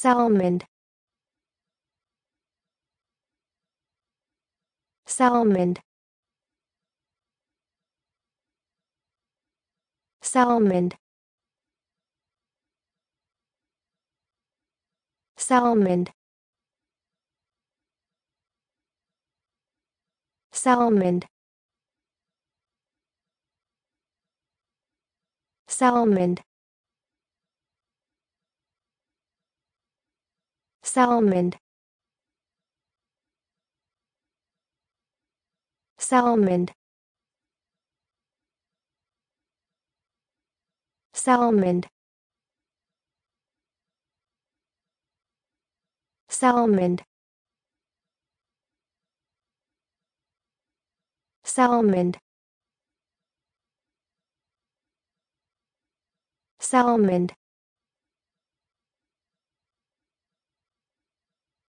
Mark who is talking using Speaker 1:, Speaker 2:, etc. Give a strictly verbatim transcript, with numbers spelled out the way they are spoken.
Speaker 1: Salmond, Salmond, Salmond, Salmond, Salmond, Salmond, Salmond, Salmond, Salmond, Salmond, Salmond, Salmond,